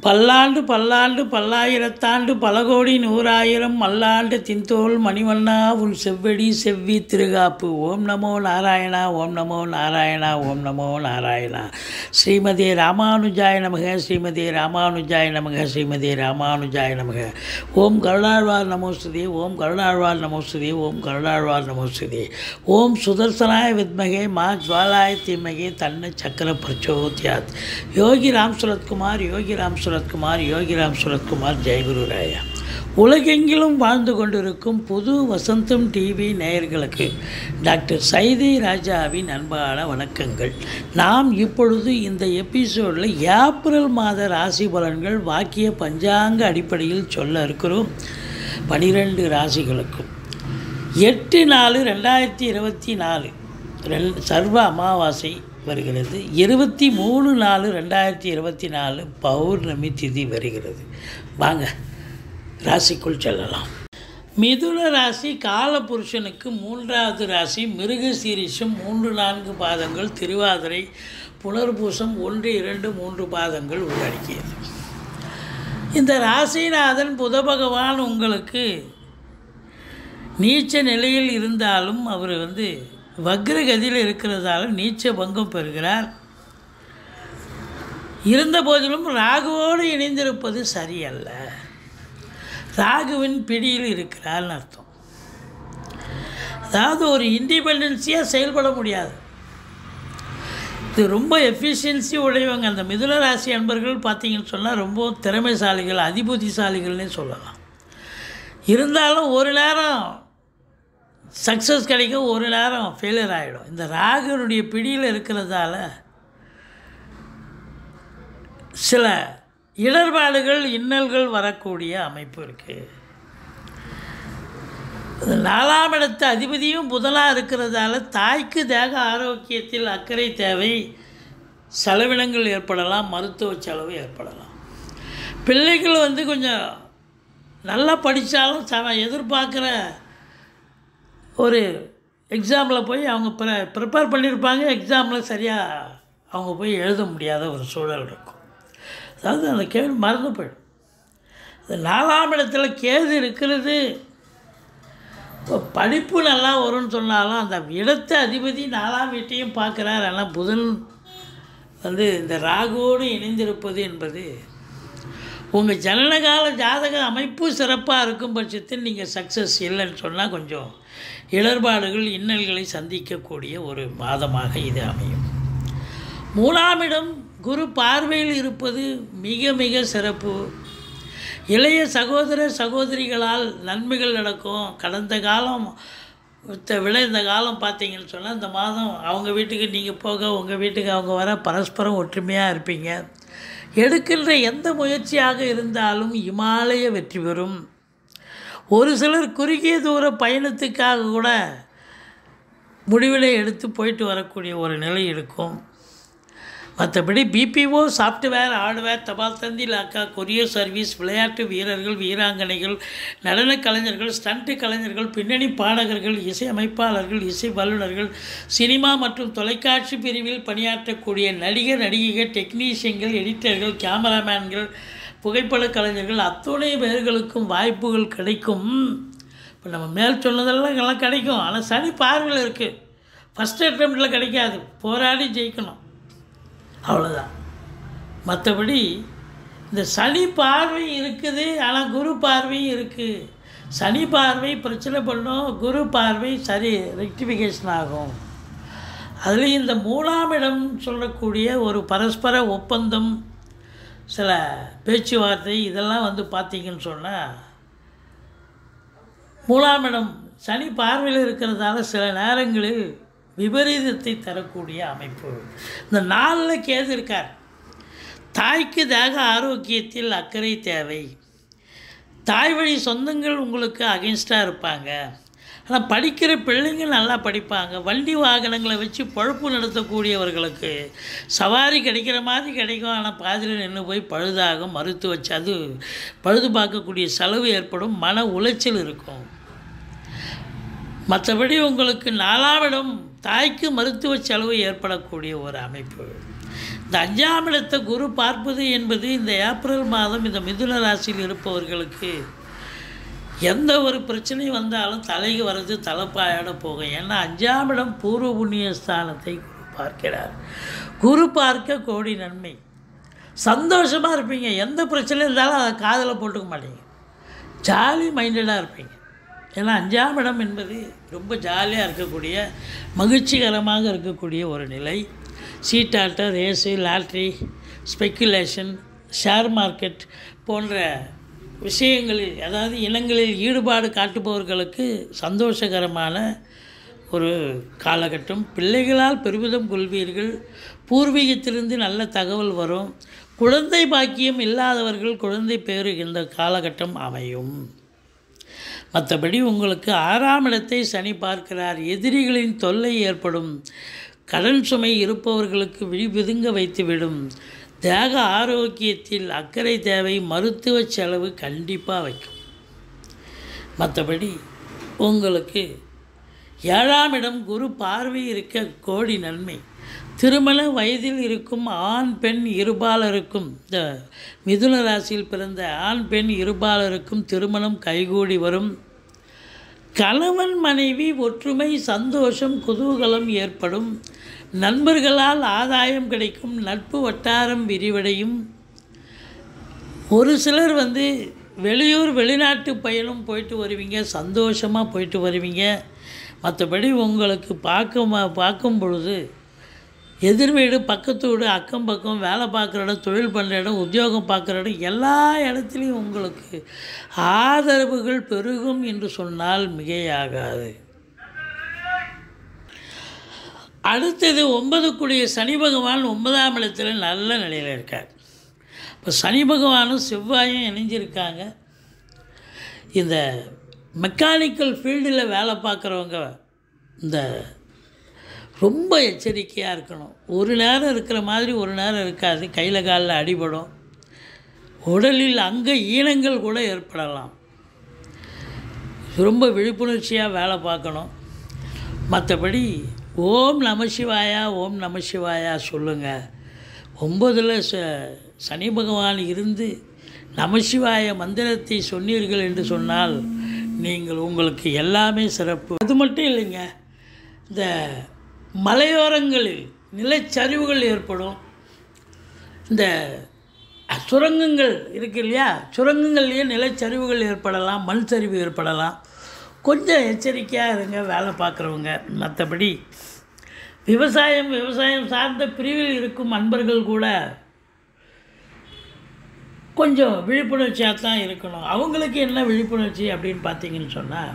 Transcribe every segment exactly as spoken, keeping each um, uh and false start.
பல்லாண்டு பல்லாண்டு பல்லாயிரத்தாண்டு பல கோடி நூறாயிரம் மல்லாண்டு தின்தோல் மணிவண்ணா உன் செவ்வடி செவ்வி திருகாப்பு. ஓம் நமோ நாராயணா ஓம் நமோ நாராயணா ஓம் நமோ நாராயணா. ஸ்ரீமதே ராமானுஜாய நமக ஸ்ரீமதே ராமானுஜாய நமக ஸ்ரீமதே ராமானுஜாய நமக. ஓம் கருடாழ்வார் நமோஸ்துதே ஓம் கருடாழ்வார் நமோஸ்துதே ஓம் கருடாழ்வார் நமோஸ்துதே. ஓம் சுதர்சனாய வித்மகே மா ஜுவாலாய தீமகே தன்ன சக்கர பிரச்சோத்யாத். யோகி ராம் சுரத்குமார் யோகி ராம் சுரத்குமார் யோகிராம் சுரத்குமார். ஜெயகுரு ராயா. உலகெங்கிலும் வாழ்ந்து கொண்டிருக்கும் புது வசந்தம் டிவி நேயர்களுக்கு டாக்டர் சைதை ராஜாவின் அன்பான வணக்கங்கள். நாம் இப்பொழுது இந்த எபிசோடில் ஏப்ரல் மாத ராசி பலன்கள் வாக்கிய பஞ்சாங்க அடிப்படையில் சொல்ல இருக்கிறோம். பனிரெண்டு ராசிகளுக்கும் எட்டு நாலு ரெண்டாயிரத்தி இருபத்தி நாலு ரெண் சர்வ அமாவாசை வருகிறது. இருபத்தி மூணு நாலு ரெண்டாயிரத்தி இருபத்தி நாலு பௌர்ணமி திதி வருகிறது. வாங்க ராசிக்குள் செல்லலாம். மிதுன ராசி காலபுருஷனுக்கு மூன்றாவது ராசி. மிருக சீரிஷம் மூன்று நான்கு பாதங்கள், திருவாதிரை புனர்பூசம் ஒன்று இரண்டு மூன்று பாதங்கள் உள்ளடக்கியது. இந்த ராசிநாதன் புத பகவான் உங்களுக்கு நீச்ச நிலையில் இருந்தாலும் அவர் வந்து வக்ரகதியில் இருக்கிறதால நீச்ச பங்கம் பெறுகிறார். இருந்த போதிலும் ராகுவோடு இணைந்திருப்பது சரியல்ல. ராகுவின் பிடியில் இருக்கிறார்னு அர்த்தம். அதாவது ஒரு இண்டிபெண்டன்ஸியாக செயல்பட முடியாது. இது ரொம்ப எஃபிஷியன்சி உடையவங்க. அந்த மிதுன ராசி அன்பர்கள் பார்த்தீங்கன்னு சொன்னால் ரொம்ப திறமைசாலிகள், அதிபுத்திசாலிகள்னே சொல்லலாம். இருந்தாலும் ஒரு நேரம் சக்ஸஸ் கிடைக்கும், ஒரு நேரம் ஃபெயிலியர் ஆகிடும். இந்த ராகுனுடைய பிடியில் இருக்கிறதால சில இடர்பாடுகள் இன்னல்கள் வரக்கூடிய அமைப்பு இருக்குது. நாலாம் இடத்து அதிபதியும் புதனாக இருக்கிறதால தாய்க்கு தேக ஆரோக்கியத்தில் அக்கறை தேவை. செலவினங்கள் ஏற்படலாம், மருத்துவ செலவு ஏற்படலாம். பிள்ளைகள் வந்து கொஞ்சம் நல்லா படித்தாலும் ச எதிர்பார்க்குற ஒரு எக்ஸாமில் போய் அவங்க ப்ர ப்ரிப்பேர் பண்ணியிருப்பாங்க, எக்ஸாமில் சரியாக அவங்க போய் எழுத முடியாத ஒரு சூழல் இருக்கும். அதாவது அந்த கேள்வி மறந்து போயிடும். இந்த நாலாம் இடத்துல கேது இருக்கிறது. இப்போ படிப்பு நல்லா வரும்னு சொன்னாலும் அந்த இடத்த அதிபதி நாலாம் வீட்டையும் பார்க்குறார். ஆனால் புதன் வந்து இந்த ராகுவோடு இணைந்திருப்பது என்பது உங்கள் ஜனனகால ஜாதக அமைப்பு சிறப்பாக இருக்கும் பட்சத்தில் நீங்கள் சக்ஸஸ் இல்லைன்னு சொன்னால் கொஞ்சம் இடர்பாடுகள் இன்னல்களை சந்திக்கக்கூடிய ஒரு மாதமாக இது அமையும். மூணாம் இடம் குரு பார்வையில் இருப்பது மிக மிக சிறப்பு. இளைய சகோதர சகோதரிகளால் நன்மைகள் நடக்கும். கடந்த காலம் விட இந்த காலம் பார்த்தீங்கன்னு சொன்னால் இந்த மாதம் அவங்க வீட்டுக்கு நீங்கள் போக, உங்கள் வீட்டுக்கு அவங்க வர, பரஸ்பரம் ஒற்றுமையாக இருப்பீங்க. எடுக்கின்ற எந்த முயற்சியாக இருந்தாலும் இமாலய வெற்றி பெறும். ஒரு சிலர் குறுகிய தூர பயணத்துக்காக கூட முடிவிலை எடுத்து போயிட்டு வரக்கூடிய ஒரு நிலை இருக்கும். மற்றபடி பிபிஓ, சாஃப்ட்வேர், ஹார்ட்வேர், தபால் தந்தி, லாக்கா, கொரியர் சர்வீஸ், விளையாட்டு வீரர்கள், வீராங்கனைகள், நடன கலைஞர்கள், ஸ்டண்ட் கலைஞர்கள், பின்னணி பாடகர்கள், இசை அமைப்பாளர்கள், இசை வல்லுநர்கள், சினிமா மற்றும் தொலைக்காட்சி பிரிவில் பணியாற்றக்கூடிய நடிகர் நடிகைகள், டெக்னீஷியன்கள், எடிட்டர்கள், கேமராமேன்கள், புகைப்பட கலைஞர்கள் அத்துணை பேர்களுக்கும் வாய்ப்புகள் கிடைக்கும். இப்போ நம்ம மேல் சொன்னதெல்லாம் எல்லாம் கிடைக்கும். ஆனால் சனி பார்வையில் இருக்குது. ஃபஸ்ட் அட்டெம்ப்டில் கிடைக்காது, போராடி ஜெயிக்கணும், அவ்வளோதான். மற்றபடி இந்த சனி பார்வை இருக்குது, ஆனால் குரு பார்வையும் இருக்குது. சனி பார்வை பிரச்சனை பண்ணும், குரு பார்வை சரி ரெக்டிஃபிகேஷன் ஆகும். அதுலேயும் இந்த மூணாம் இடம் சொல்லக்கூடிய ஒரு பரஸ்பர ஒப்பந்தம், சில பேச்சுவார்த்தை, இதெல்லாம் வந்து பார்த்திங்கன்னு சொன்னால் மூணாம் இடம் சனி பார்வையில் இருக்கிறதால சில நேரங்களில் விபரீதத்தை தரக்கூடிய அமைப்பு. இந்த நாளில் கேது இருக்கார். தாய்க்கு தேக ஆரோக்கியத்தில் அக்கறை தேவை. தாய் வழி சொந்தங்கள் உங்களுக்கு அகென்ஸ்டாக இருப்பாங்க. ஆனால் படிக்கிற பிள்ளைங்க நல்லா படிப்பாங்க. வண்டி வாகனங்களை வச்சு பொழப்பு நடத்தக்கூடியவர்களுக்கு சவாரி கிடைக்கிற மாதிரி கிடைக்கும். ஆனால் பாதியில் நின்று போய் பழுதாகும், மருத்துவ அது பழுது பார்க்கக்கூடிய செலவு ஏற்படும், மன உளைச்சல் இருக்கும். மற்றபடி உங்களுக்கு நாலாம் இடம் தாய்க்கு மருத்துவ செலவு ஏற்படக்கூடிய ஒரு அமைப்பு. இந்த அஞ்சாம் இடத்தை குரு பார்ப்பது என்பது இந்த ஏப்ரல் மாதம் இந்த மிதுன ராசியில் இருப்பவர்களுக்கு எந்த ஒரு பிரச்சனையும் வந்தாலும் தலைக்கு வர்றது தலைப்பாயோட போகும். ஏன்னா அஞ்சாம் இடம் பூர்வ புண்ணிய ஸ்தானத்தை குரு பார்க்கிறார். குரு பார்க்க கோடி நன்மை. சந்தோஷமாக இருப்பீங்க. எந்த பிரச்சனை இருந்தாலும் அதை காதில் போட்டுக்க மாட்டீங்க. ஜாலி மைண்டடாக இருப்பீங்க. ஏன்னா அஞ்சாம் இடம் என்பது ரொம்ப ஜாலியாக இருக்கக்கூடிய மகிழ்ச்சிகரமாக இருக்கக்கூடிய ஒரு நிலை. சீட்டாட்டம், race, lottery, speculation, share market போன்ற விஷயங்களில், அதாவது இனங்களில் ஈடுபாடு காட்டுபவர்களுக்கு சந்தோஷகரமான ஒரு காலகட்டம். பிள்ளைகளால் பெருமிதம் கொள்வீர்கள். பூர்வீகத்திலிருந்து நல்ல தகவல் வரும். குழந்தை பாக்கியம் இல்லாதவர்கள் குழந்தை பேறு இந்த காலகட்டம் அமையும். மற்றபடி உங்களுக்கு ஆறாம் இடத்தை சனி பார்க்கிறார். எதிரிகளின் தொல்லை ஏற்படும். கடன் சுமை இருப்பவர்களுக்கு விழிபிதுங்க வைத்துவிடும். தேக ஆரோக்கியத்தில் அக்கறை தேவை. மருத்துவ செலவு கண்டிப்பாக வைக்கும். மற்றபடி உங்களுக்கு ஏழாம் இடம் குரு பார்வை இருக்க கோடி நன்மை. திருமண வயதில் இருக்கும் ஆண் பெண் இருபாலருக்கும், இந்த மிதுன ராசியில் பிறந்த ஆண் பெண் இருபாலருக்கும் திருமணம் கைகூடி வரும். கணவன் மனைவி ஒற்றுமை, சந்தோஷம், குதூகலம் ஏற்படும். நண்பர்களால் ஆதாயம் கிடைக்கும். நட்பு வட்டாரம் விரிவடையும். ஒரு சிலர் வந்து வெளியூர் வெளிநாட்டு பயணம் போயிட்டு வருவீங்க. சந்தோஷமாக போயிட்டு வருவீங்க. மற்றபடி உங்களுக்கு பார்க்க பார்க்கும் பொழுது எதிர் வீடு, பக்கத்து வீடு, அக்கம் பக்கம், வேலை பார்க்குற இடம், தொழில் பண்ணுற இடம், உத்தியோகம் பார்க்குற இடம், எல்லா இடத்துலையும் உங்களுக்கு ஆதரவுகள் பெருகும் என்று சொன்னால் மிகையாகாது. அடுத்தது ஒன்பதுக்குரிய சனி பகவான் ஒன்பதாம் இடத்துல நல்ல நிலையில் இருக்கார். இப்போ சனி பகவானும் செவ்வாயும் இணைஞ்சிருக்காங்க. இந்த மெக்கானிக்கல் ஃபீல்டில் வேலை பார்க்குறவங்க இந்த ரொம்ப எச்சரிக்கையாக இருக்கணும். ஒரு நேரம் இருக்கிற மாதிரி ஒரு நேரம் இருக்காது. கையில் காலில் அடிபடும். உடலில் அங்க ஈனங்கள் கூட ஏற்படலாம். ரொம்ப விழிப்புணர்ச்சியாக வேலை பார்க்கணும். மற்றபடி ஓம் நம சிவாயா, ஓம் நம சிவாயா சொல்லுங்கள். ஒம்பதில் ச சனி பகவான் இருந்து நமசிவாய மந்திரத்தை சொன்னீர்கள் என்று சொன்னால் நீங்கள் உங்களுக்கு எல்லாமே சிறப்பு. அது மட்டும் இல்லைங்க, இந்த மலையோரங்களில் நிலச்சரிவுகள் ஏற்படும். இந்த சுரங்கங்கள் இருக்கு இல்லையா, சுரங்கங்கள்லேயே நிலச்சரிவுகள் ஏற்படலாம், மண் சரிவு ஏற்படலாம். கொஞ்சம் எச்சரிக்கையாக இருங்க வேலை பார்க்குறவங்க. மற்றபடி விவசாயம் விவசாயம் சார்ந்த பிரிவில் இருக்கும் அன்பர்கள் கூட கொஞ்சம் விழிப்புணர்ச்சியாக தான் இருக்கணும். அவங்களுக்கு என்ன விழிப்புணர்ச்சி அப்படின்னு பார்த்தீங்கன்னு சொன்னால்,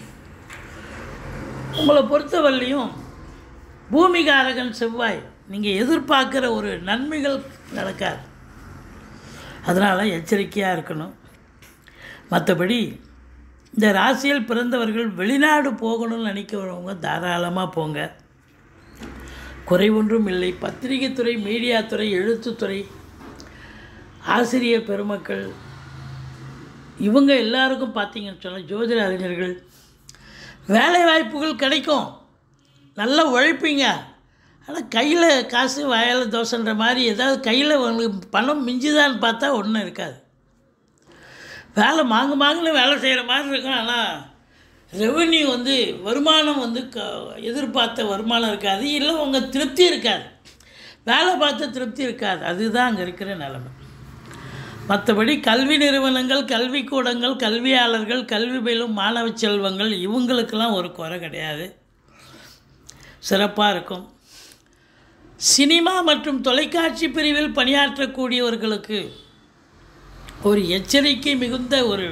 உங்களை பொறுத்தவரையிலையும் பூமிகாரகன் செவ்வாய், நீங்கள் எதிர்பார்க்குற ஒரு நன்மைகள் நடக்காது. அதனால் எச்சரிக்கையாக இருக்கணும். மற்றபடி இந்த ராசியில் பிறந்தவர்கள் வெளிநாடு போகணும்னு நினைக்கிறவங்க தாராளமாக போங்க, குறை ஒன்றும் இல்லை. பத்திரிகை துறை, மீடியா துறை, எழுத்துத்துறை, ஆசிரியர் பெருமக்கள் இவங்க எல்லாருக்கும் பார்த்தீங்கன்னு சொன்னால், ஜோதிட அறிஞர்கள், வேலை வாய்ப்புகள் கிடைக்கும். நல்லா உழைப்பீங்க. ஆனால் கையில் காசு வாயால் தோசைன்ற மாதிரி ஏதாவது கையில் உங்களுக்கு பணம் மிஞ்சுதான்னு பார்த்தா ஒன்றும் இருக்காது. வேலை மாங்கு மாங்குன்னு வேலை செய்கிற மாதிரி இருக்கும். ஆனால் ரெவன்யூ வந்து வருமானம் வந்து க எதிர்பார்த்த வருமானம் இருக்காது. இல்லை உங்கள் திருப்தி இருக்காது, வேலை பார்த்த திருப்தி இருக்காது. அதுதான் அங்கே இருக்கிற நிலைமை. மற்றபடி கல்வி நிறுவனங்கள், கல்விக்கூடங்கள், கல்வியாளர்கள், கல்வி பயிலும் மாணவ செல்வங்கள் இவங்களுக்கெல்லாம் ஒரு குறை கிடையாது, சிறப்பாக இருக்கும். சினிமா மற்றும் தொலைக்காட்சி பிரிவில் பணியாற்றக்கூடியவர்களுக்கு ஒரு எச்சரிக்கை மிகுந்த ஒரு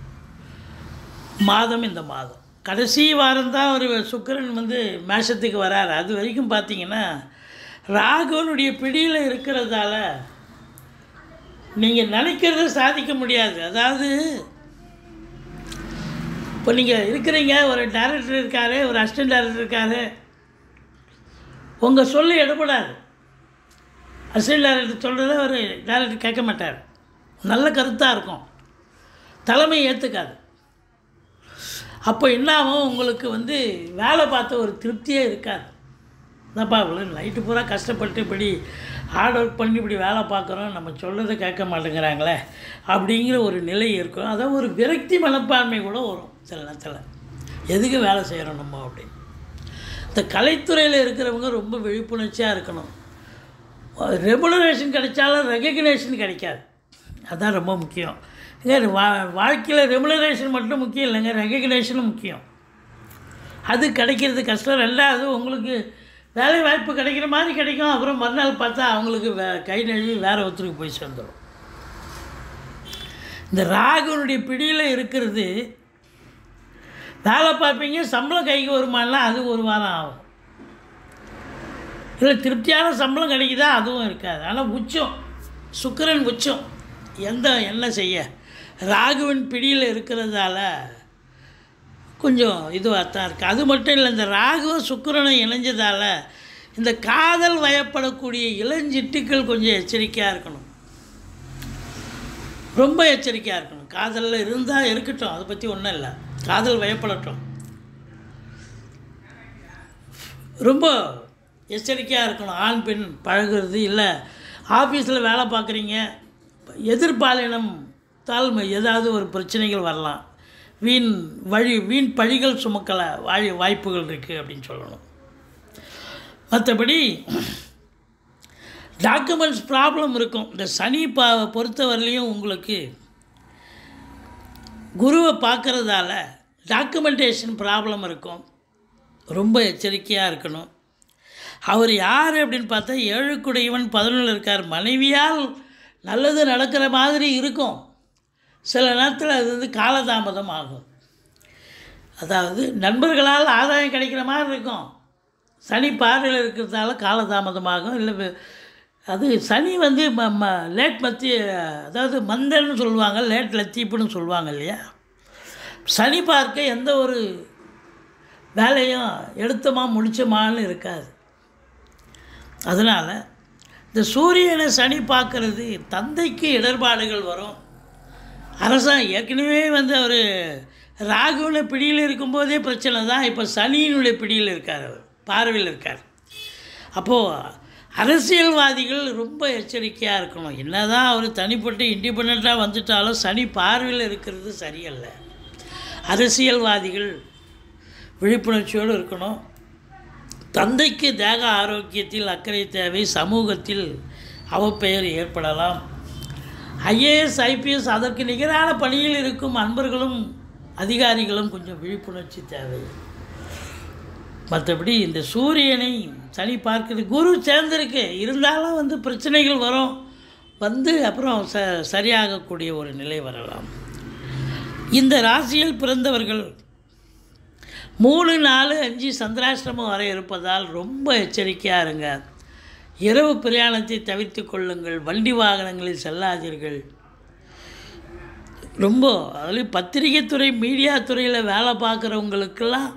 மாதம் இந்த மாதம். கடைசி வாரம்தான் ஒரு சுக்கிரன் வந்து மேஷத்துக்கு வரார். அது வரைக்கும் பார்த்திங்கன்னா ராகுவனுடைய பிடியில் இருக்கிறதால நீங்கள் நினைக்கிறத சாதிக்க முடியாது. அதாவது இப்போ நீங்கள் இருக்கிறீங்க, ஒரு டைரக்டர் இருக்கார், ஒரு அசிஸ்டன்ட் டைரக்டர் இருக்கார், உங்கள் சொல்லு எடுபடாது. அசிஸ்டன்ட் டைரக்டர் சொல்கிறத ஒரு டைரக்டர் கேட்க மாட்டார். நல்ல கருத்தாக இருக்கும், தலைமை ஏற்றுக்காது. அப்போ என்ன ஆகும், உங்களுக்கு வந்து வேலை பார்த்த ஒரு திருப்தியே இருக்காது. என்னப்பா இவ்வளோ நைட்டு பூரா கஷ்டப்பட்டு இப்படி ஹார்ட் ஒர்க் பண்ணி இப்படி வேலை பார்க்குறோம், நம்ம சொல்கிறத கேட்க மாட்டேங்கிறாங்களே அப்படிங்கிற ஒரு நிலை இருக்கும். அதான் ஒரு விரக்தி மனப்பான்மை கூட வரும் சில நேரத்தில், எதுக்கு வேலை செய்கிறோம் நம்ம அப்படின்னு. இந்த கலைத்துறையில் இருக்கிறவங்க ரொம்ப விழிப்புணர்ச்சியாக இருக்கணும். ரெமுனரேஷன் கிடைச்சாலும் ரெகக்னேஷன் கிடைக்காது, அதுதான் ரொம்ப முக்கியம். ஏங்க வா வாழ்க்கையில் ரெமுனரேஷன் மட்டும் முக்கியம் இல்லைங்க, ரெகக்னேஷனும் முக்கியம். அது கிடைக்கிறது கஷ்டம். ரெண்டாவது உங்களுக்கு வேலை வாய்ப்பு கிடைக்கிற மாதிரி கிடைக்கும், அப்புறம் மறுநாள் பார்த்தா அவங்களுக்கு வே கை நழுவி வேறு ஒருத்தருக்கு போய் சேர்ந்துடும். இந்த ராகுனுடைய பிடியில் இருக்கிறது, வேலை பார்ப்பீங்க, சம்பளம் கைக்கு வருமானா அது ஒரு வாரம் ஆகும். இல்லை திருப்தியான சம்பளம் கிடைக்குதா அதுவும் இருக்காது. ஆனால் உச்சம் சுக்கிரன் உச்சம் எந்த என்ன செய்ய ராகுவின் பிடியில் இருக்கிறதால கொஞ்சம் இதுவாக தான் இருக்குது. அது மட்டும் இல்லை, இந்த ராகுவும் சுக்கிரனும் இணைஞ்சதால் இந்த காதல் வயப்படக்கூடிய இளஞ்சிட்டுக்கள் கொஞ்சம் எச்சரிக்கையாக இருக்கணும், ரொம்ப எச்சரிக்கையாக இருக்கணும். காதலில் இருந்தால் இருக்கட்டும், அதை பற்றி ஒன்றும் இல்லை, காதல் வயப்படட்டும், ரொம்ப எச்சரிக்கையாக இருக்கணும். ஆண் பெண் பழகிறது இல்லை, ஆஃபீஸில் வேலை பார்க்குறீங்க, எதிர்பாலினம் தாழ்மை ஏதாவது ஒரு பிரச்சனைகள் வரலாம், வீண் வழி வீண் பழிகள் சுமக்கலை வாய் வாய்ப்புகள் இருக்குது அப்படின்னு சொல்லணும். மற்றபடி டாக்குமெண்ட்ஸ் ப்ராப்ளம் இருக்கும். இந்த சனி பா பொறுத்தவரையிலையும் உங்களுக்கு குருவை பார்க்குறதால டாக்குமெண்டேஷன் ப்ராப்ளம் இருக்கும், ரொம்ப எச்சரிக்கையாக இருக்கணும். அவர் யார் அப்படின்னு பார்த்தா ஏழுக்குடையவன் பதினொன்றில் இருக்கார். மனைவியால் நல்லது நடக்கிற மாதிரி இருக்கும், சில நேரத்தில் அது வந்து காலதாமதம் ஆகும். அதாவது நண்பர்களால் ஆதாயம் கிடைக்கிற மாதிரி இருக்கும், சனி பார்வையில் இருக்கிறதால காலதாமதமாகும். இல்லை அது சனி வந்து ம ம லேட் மத்திய, அதாவது மந்தன்னு சொல்லுவாங்க, லேட் லத்தீப்புன்னு சொல்லுவாங்க இல்லையா. சனி பார்க்க எந்த ஒரு வேலையும் எடுத்தமா முடிச்சமான்னு இருக்காது. அதனால் இந்த சூரியனை சனி பார்க்கறது தந்தைக்கு இடர்பாடுகள் வரும். அரசாங்கம் ஏற்கனவே வந்து அவர் ராகுவின பிடியில் இருக்கும்போதே பிரச்சனை தான், இப்போ சனியினுடைய பிடியில் இருக்கார், அவர் பார்வையில் இருக்கார். அப்போது அரசியல்வாதிகள் ரொம்ப எச்சரிக்கையாக இருக்கணும். என்ன தான் அவர் தனிப்பட்டு இண்டிபெண்ட்டாக வந்துட்டாலும் சனி பார்வையில் இருக்கிறது சரியல்ல. அரசியல்வாதிகள் விழிப்புணர்ச்சியோடு இருக்கணும். தந்தைக்கு தேக ஆரோக்கியத்தில் அக்கறை தேவை, சமூகத்தில் அவப்பெயர் ஏற்படலாம். ஐஏஎஸ் ஐபிஎஸ் அதற்கு நிகரான பணியில் இருக்கும் அன்பர்களும் அதிகாரிகளும் கொஞ்சம் விழிப்புணர்ச்சி தேவை. மற்றபடி இந்த சூரியனை சனி பார்க்குறது, குரு சேர்ந்திருக்கு, இருந்தாலும் வந்து பிரச்சனைகள் வரும், வந்து அப்புறம் ச சரியாகக்கூடிய ஒரு நிலை வரலாம். இந்த ராசியில் பிறந்தவர்கள் மூணு நாலு அஞ்சு சந்திராஷ்டிரமம் வரை இருப்பதால் ரொம்ப எச்சரிக்கையாக இருங்க. இரவு பிரயாணத்தை தவிர்த்து கொள்ளுங்கள், வண்டி வாகனங்களில் செல்லாதீர்கள். ரொம்ப அதுலேயும் பத்திரிகை துறை மீடியா துறையில் வேலை பார்க்குறவங்களுக்கெல்லாம்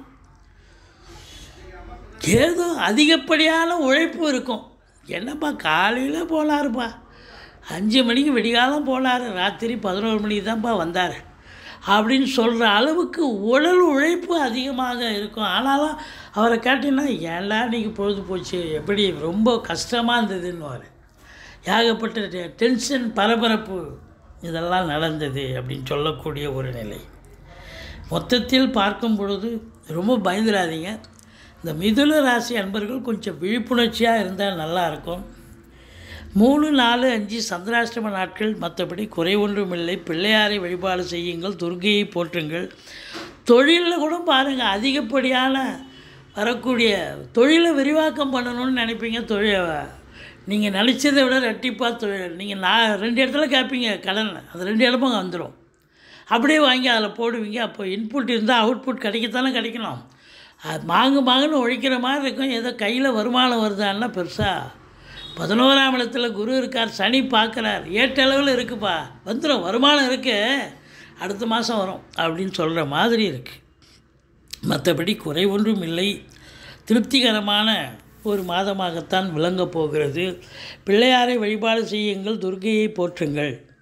ஏதோ அதிகப்படியான உழைப்பு இருக்கும். என்னப்பா காலையில் போனாருப்பா, அஞ்சு மணிக்கு விடிகாலம் போனார், ராத்திரி பதினோரு மணிக்கு தான்ப்பா வந்தார் அப்படின்னு சொல்கிற அளவுக்கு உடல் உழைப்பு அதிகமாக இருக்கும். ஆனாலும் அவரை கேட்டிங்கன்னா ஏன்டா இன்றைக்கி பொழுது போச்சு, எப்படி ரொம்ப கஷ்டமாக இருந்ததுன்னு வர ஏகப்பட்ட டென்ஷன் பரபரப்பு இதெல்லாம் நடந்தது அப்படின்னு சொல்லக்கூடிய ஒரு நிலை. மொத்தத்தில் பார்க்கும் பொழுது ரொம்ப பயந்துடாதீங்க. இந்த மிதுன ராசி அன்பர்கள் கொஞ்சம் விழிப்புணர்ச்சியாக இருந்தால் நல்லாயிருக்கும். மூணு நாலு அஞ்சு சந்திராஷ்டம நாட்கள், மற்றபடி குறை ஒன்றும் இல்லை. பிள்ளையாரை வழிபாடு செய்யுங்கள், துர்க்கையை போற்றுங்கள். தொழிலில் கூட பாருங்கள், அதிகப்படியான வரக்கூடிய தொழிலை விரிவாக்கம் பண்ணணும்னு நினைப்பீங்க. தொழில் நீங்கள் நினச்சதை விட ரெட்டிப்பாக தொழில் நீங்கள் நான் ரெண்டு இடத்துல கேட்பீங்க கடன், அது ரெண்டு இடமும் வந்துடும். அப்படியே வாங்கி அதில் போடுவீங்க. அப்போ இன்புட் இருந்தால் அவுட்புட் கிடைக்கத்தானே கிடைக்கணும். அது மாங்கு மாங்குன்னு உழைக்கிற மாதிரி இருக்கும். ஏதோ கையில் வருமானம் வருதான்னா பெருசாக பதினோராம் இடத்துல குரு இருக்கார், சனி பார்க்குறார், ஏட்டளவில் இருக்குப்பா, வந்துடும், வருமானம் இருக்குது, அடுத்த மாதம் வரும் அப்படின்னு சொல்கிற மாதிரி இருக்குது. மற்றபடி குறை ஒன்றும் இல்லை. திருப்திகரமான ஒரு மாதமாகத்தான் விளங்கப் போகிறது. பிள்ளையாரை வழிபாடு செய்யுங்கள், துர்க்கையை போற்றுங்கள்.